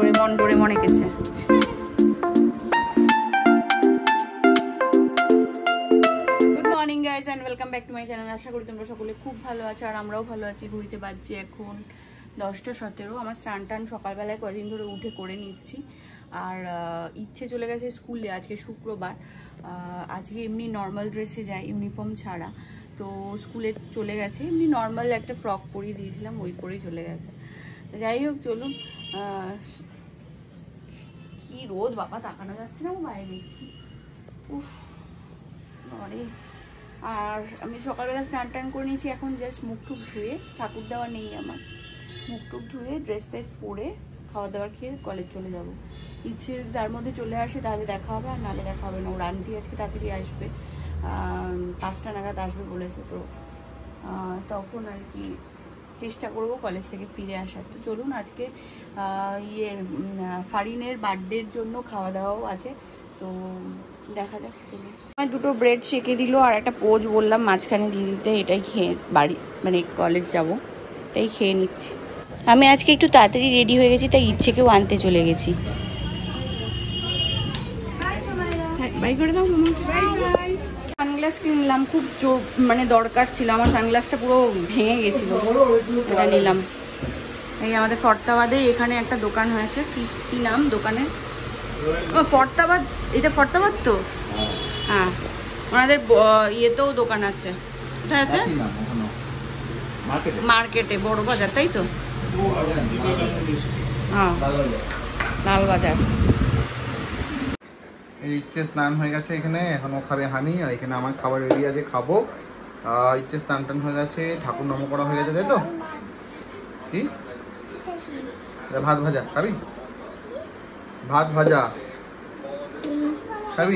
Doraemon এঁকেছে। Good morning guys and welcome back to my channel. আশা করি তোমরা সকলে খুব ভালো আছো আর আমরাও ভালো আছি। ঘুরতে পারছি এখন 10টা 17। আমার স্নান টান সকালবেলায় কদিন ধরে উঠে করে নিচ্ছি। আর ইচ্ছে চলে গেছে স্কুলে, আজকে শুক্রবার। আজকে এমনি নর্মাল ড্রেসে যায়, ইউনিফর্ম ছাড়া। তো স্কুলে চলে গেছে, এমনি নর্মাল একটা ফ্রক পরিয়ে দিয়েছিলাম, ওই পরেই চলে গেছে। যাই হোক চলুন। কি রোদ বাবা, তাকানো যাচ্ছে না বাইরে। উফ আরে, আর আমি সকালবেলা স্নান টান করে নিয়েছি, এখন জাস্ট মুখ টুক ধুয়ে, ঠাকুর দেওয়া নেই আমার, মুখ টুক ধুয়ে ড্রেস ফ্রেস পরে খাওয়া দাওয়ার খেয়ে কলেজ চলে যাব। ইচ্ছে তার মধ্যে চলে আসে তাহলে দেখা হবে, আর নাহলে দেখা হবে না। ওর আন্টি আজকে তাড়াতাড়ি আসবে, 5টা নাগাদ আসবে বলেছে। তো তখন আর কি চেষ্টা করবো কলেজ থেকে ফিরে আসার। তো চলুন, আজকে ফারিনের বার্থডের জন্য খাওয়া দাওয়াও আছে, তো দেখা যাক। চলুন, আমার 2টো ব্রেড সেঁকে দিল আর একটা পোজ বললাম মাঝখানে দিয়ে দিতে। এটাই খেয়ে বাড়ি মানে কলেজ যাব, এটাই খেয়ে নিচ্ছি। আমি আজকে একটু তাড়াতাড়ি রেডি হয়ে গেছি, তাই ইচ্ছেকেও আনতে চলে গেছি। বাই করে দাও মামা। সানগ্লাস কিনলাম, খুব মানে দরকার ছিল আমার। সানগ্লাসটা পুরো ভেঙে গেছিলো, এটা নিলাম। এই আমাদের ফর্তাবাদে এখানে একটা দোকান হয়েছে, কি নাম দোকানের? ফর্তাবাদ, এটা ফর্তাবাদ তো? হ্যাঁ, ওনাদের ইয়েতেও দোকান আছে। কোথায় আছে? মার্কেটে, বড় বাজার, তাই তো? হ্যাঁ, লালবাজার। ইচ্ছে স্নান হয়ে গেছে এখানে, এখনো খাবে হানি, আর এখানে আমার খাবার রেডি আছে, খাবো। ইচ্ছে স্নান টান হয়ে গেছে, ঠাকুর নম করা হয়ে গেছে, তাই তো? কি ভাত ভাজা খাবি? ভাত ভাজা খাবি?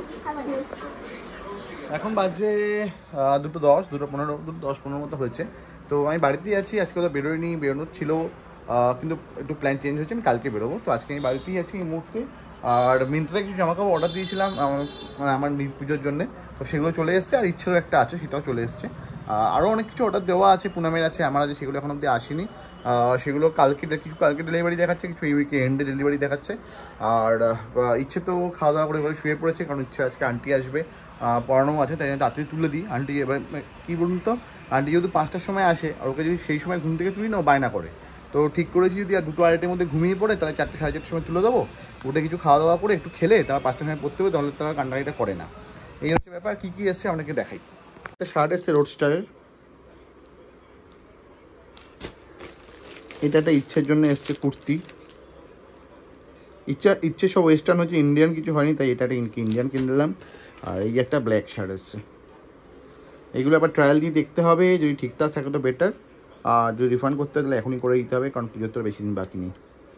এখন বাজে 2:10, 2:15, 2:10-15 মতো হয়েছে। তো আমি বাড়িতেই আছি, আজকে তো বেরোয়নি, বেরোনোর ছিল, কিন্তু একটু প্ল্যান চেঞ্জ হয়েছে, আমি কালকে বেরোবো। তো আজকে আমি বাড়িতেই আছি এই মুহূর্তে। আর মিন্ত্রায় কিছু জামাকাপড় অর্ডার দিয়েছিলাম আমার পুজোর জন্যে, তো সেগুলো চলে এসছে। আর ইচ্ছেরও একটা আছে, সেটাও চলে এসছে। আরও অনেক কিছু অর্ডার দেওয়া আছে, পুনামের আছে, আমার আছে, সেগুলো এখন অব্দি আসেনি। সেগুলো কিছু কালকে ডেলিভারি দেখাচ্ছে, কিছু এই উইকেন্ডে ডেলিভারি দেখাচ্ছে। আর ইচ্ছে তো খাওয়া দাওয়া করে শুয়ে পড়েছে, কারণ ইচ্ছে আজকে আন্টি আসবে, পড়ানো আছে, তাই জন্য তাড়াতাড়ি তুলে দিই। আন্টি এবার কী বলুন তো, আন্টি যেহেতু 5টার সময় আসে, আর ওকে যদি সেই সময় ঘুম থেকে তুলি না, বায়না করে। তো ঠিক করেছি যদি আর 2-2:30-এর মধ্যে ঘুমিয়ে পড়ে, তাহলে 4-4:30 সময় তুলে দেবো। ওটা কিছু খাওয়া দাওয়া করে একটু খেলে তারপর 5টার সময় পড়তে হবে, তাহলে তারা কান্ডারিটা করে না। এই হচ্ছে ব্যাপার। কী কী এসছে আপনাকে দেখাই। একটা শার্ট এসছে রোডস্টারের, এটা একটা ইচ্ছের জন্য এসছে কুর্তি। ইচ্ছে সব ওয়েস্টার্ন হচ্ছে, ইন্ডিয়ান কিছু হয়নি, তাই এটা একটা ইন্ডিয়ান কিনলাম। আর এই একটা ব্ল্যাক শার্ট এসছে। এগুলো আবার ট্রায়াল দিয়ে দেখতে হবে, যদি ঠিকঠাক থাকে তো বেটার, আর যদি রিফান্ড করতে গেলে এখনই করে দিতে হবে, কারণ পুজোর তো বেশি দিন বাকি নেই।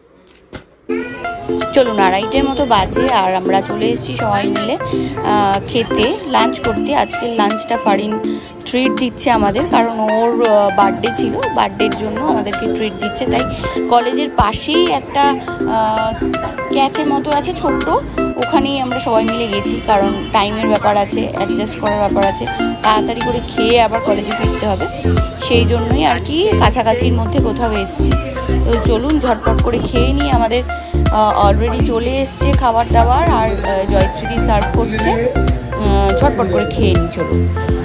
চলুন, 2:30 মতো বাজে আর আমরা চলে এসেছি সবাই মিলে খেতে, লাঞ্চ করতে। আজকের লাঞ্চটা ফারিন ট্রিট দিচ্ছে আমাদের, কারণ ওর বার্থডে ছিল, বার্থডের জন্য আমাদেরকে ট্রিট দিচ্ছে। তাই কলেজের পাশেই একটা ক্যাফে মতো আছে ছোট্ট, ওখানেই আমরা সবাই মিলে গেছি, কারণ টাইমের ব্যাপার আছে, অ্যাডজাস্ট করার ব্যাপার আছে, তাড়াতাড়ি করে খেয়ে আবার কলেজে ফিরতে হবে, সেই জন্যই আর কি কাছাকাছির মধ্যে কোথাও এসেছি। তো চলুন ঝটপট করে খেয়ে নিই। আমাদের অলরেডি চলে এসছে খাবার দাবার, আর জয়ত্রীদি সার্ভ করছে, ঝটপট করে খেয়ে নিই। চলুন।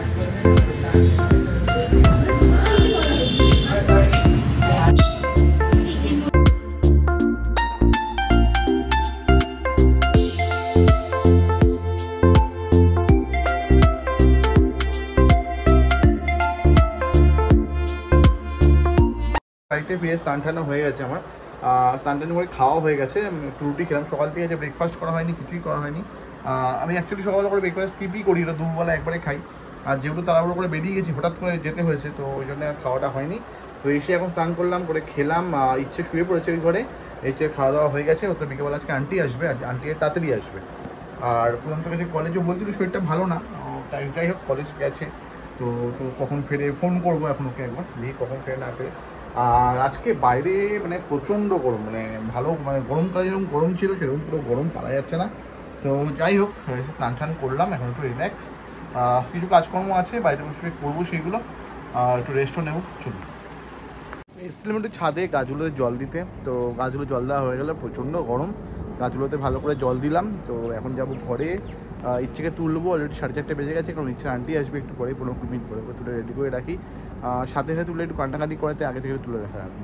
বাড়িতে ফিরে স্নান টানো হয়ে গেছে আমার, স্নান টান করে খাওয়া হয়ে গেছে। একটু রুটি খেলাম, সকাল থেকে যে ব্রেকফাস্ট করা হয়নি, কিছুই করা হয়নি। আমি অ্যাকচুয়ালি সকালবেলা করে ব্রেকফাস্ট স্কিপই করি, এটা দুবেলা একবারে খাই। আর যেহেতু তাড়াহুড়ো করে বেরিয়ে গেছি, হঠাৎ করে যেতে হয়েছে, তো ওই জন্য আর খাওয়াটা হয়নি। তো এসে এখন স্নান করলাম, করে খেলাম। ইচ্ছে শুয়ে পড়েছে ওই ঘরে, ইচ্ছের খাওয়া দাওয়া হয়ে গেছে। ও তো বিকেলবেলা আজকে আন্টি আসবে, আন্টি তাড়াতাড়ি আসবে। আর পুরান কাছে কলেজও বলছিল শরীরটা ভালো না, তাই যাই হোক কলেজ গেছে। তো কখন ফেরে ফোন করবো এখন ওকে একবার, দেখি কখন ফেরে না ফেরে। আর আজকে বাইরে মানে প্রচণ্ড গরম, মানে ভালো, মানে গরমকালে যেরকম গরম ছিল সেরকম পুরো গরম পারা যাচ্ছে না। তো যাই হোক, স্নান টান করলাম, এখন একটু রিল্যাক্স। কিছু কাজকর্ম আছে বাড়িতে বসে করবো, সেইগুলো একটু রেস্টও নেবো। চলুন। এসেছিলাম একটু ছাদে গাছগুলোতে জল দিতে, তো গাছগুলো জল দেওয়া হয়ে গেলে প্রচণ্ড গরম, গাছগুলোতে ভালো করে জল দিলাম। তো এখন যাব ঘরে, ইচ্ছেকে তুলবো, অলরেডি 4:30 বেজে গেছে, কারণ ইচ্ছে আন্টি আসবে একটু পরে, 15 মিনিট পরে, তুলে রেডি করে রাখি। সাথে সাথে তুলে একটু কান্নাকাটি করাতে আগে থেকে তুলে রাখা রাখবো।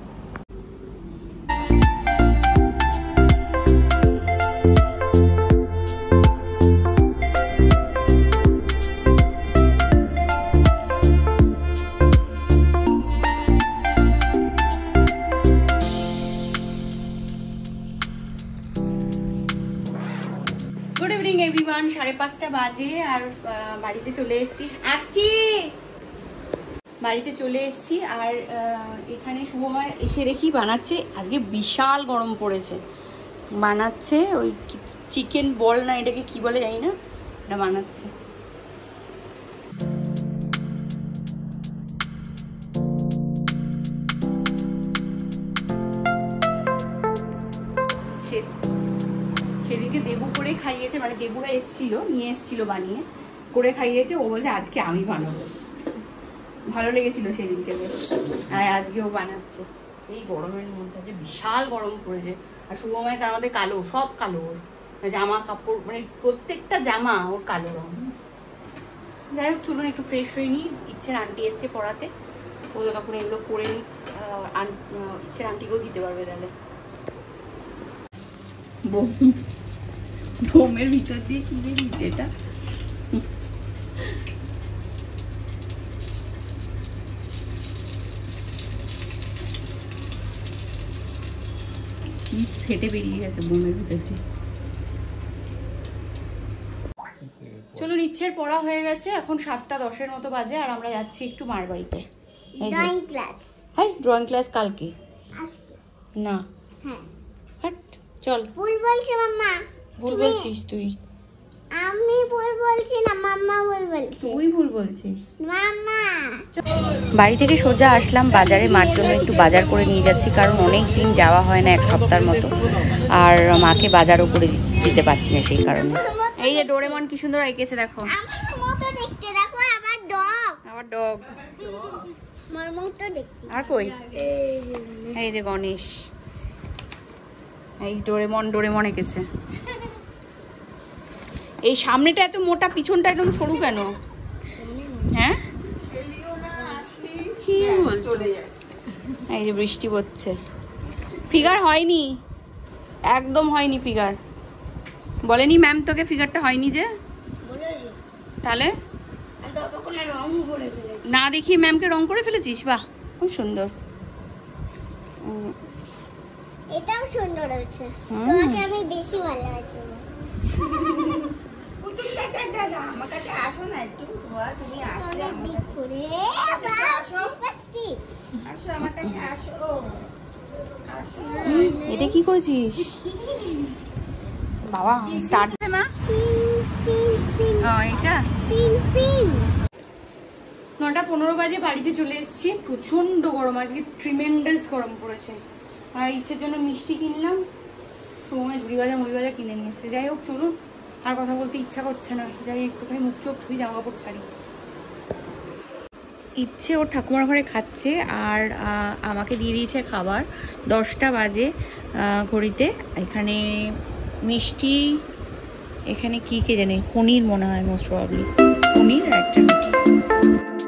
গুড ইভিনিং এভরিওয়ান, 5:30 বাজে আর বাড়িতে চলে এসেছি। বাড়িতে চলে এসেছি আর এখানে শুভময় এসে দেখি বানাচ্ছে। আজকে বিশাল গরম পড়েছে, বানাচ্ছে ওই চিকেন বল না এটাকে কি বলে জানি না, এটা বানাচ্ছে। সেদিকে দেবু করে খাইয়েছে, মানে দেবুরা এসেছিল, নিয়ে এসেছিল বানিয়ে করে খাইয়েছে। ও বলছে আজকে আমি বানাবো, ভালো লেগেছিল সেদিনকে, আর আজকে ও বানাচ্ছে। এই গরমের মধ্যে যে বিশাল গরম পড়েছে, আর শুভময় তার মধ্যে কালো, সব কালো, ওর জামা কাপড় মানে প্রত্যেকটা জামা ওর কালো রঙ। যাই হোক চলুন একটু ফ্রেশ হয়ে নিই, ইচ্ছের আন্টি এসছে পড়াতে, ওদের তখন এগুলো করে নিই, ইচ্ছের আন্টিকেও দিতে পারবে তাহলে। বোমের ভিতর দিয়ে কি বেরিয়েছে এটা? ফেটে বেরিয়ে গেছে বোমের ভিতর দিয়ে। চলো নিচ্ছের পড়া হয়ে গেছে, এখন 7:10 মতো বাজে, আর আমরা যাচ্ছি একটু মার বাড়িতে। Drawing class. হ্যাঁ ড্রয়িং ক্লাস কালকে আজকে না। হ্যাঁ হাট চল। ভুল বলছি মাম্মা। ভুল বলছিস তুই? আমি ভুল বলছি না, মাম্মা ভুল বলছে। তুই ভুল বলছিস মাম্মা। বাড়ি থেকে সোজা আসলাম বাজারে, মার জন্য একটু বাজার করে নিয়ে যাচ্ছি, কারণ অনেক দিন যাওয়া হয় না, 1 সপ্তাহের মতো, আর মাকে বাজারও করে দিতে পারছি না সেই কারণে। এই যে ডোরেমন কি সুন্দর এঁকেছে দেখো। আমার মতো দেখতে, দেখো আবার ডগ। আমার ডগ। আমার মতো দেখতে। আর কই? এই যে গণেশ, এই ডোরেমন এঁকেছে। এই সামনেটা এত মোটা, পিছনটা একদম সরু কেন? হ্যাঁ কি বলছো? এই যে বৃষ্টি পড়ছে, ফিগার হয়নি, একদম হয়নি ফিগার। বলেনি ম্যাম তোকে ফিগারটা হয়নি যে? তাহলে না দেখিয়ে ম্যামকে রং করে ফেলেছিস? বাহ খুব সুন্দর। এটাও সুন্দর হয়েছে, তোমাকে আমি বেশি ভালোবাসি। আমার কাছে আসো না একটু, তুমি আসলে আসো আমার কাছে আসো। এটা কি করেছিস বাবা? স্টার্ট হয় মা? এটা 9:15 বাজে বাড়িতে চলে এসেছি। প্রচন্ড গরম আজকে, ট্রিমেন্ডাস গরম পড়েছে। আর ইচ্ছের জন্য মিষ্টি কিনলাম, সময় ঝুড়ি ভাজা কিনে নিয়ে এসেছে। যাই হোক চলুন, আর কথা বলতে ইচ্ছা করছে না, যাই একটুখানি মুখ চোখ ধুই, জামা কাপড় ছাড়ি। ইচ্ছে ওর ঠাকুমার ঘরে খাচ্ছে, আর আমাকে দিয়ে দিয়েছে খাবার। 10টা বাজে ঘড়িতে। এখানে মিষ্টি, এখানে কি কে জানে, পনির মনে হয়, মোস্ট প্রবাবলি পনির আর একটা রুটি।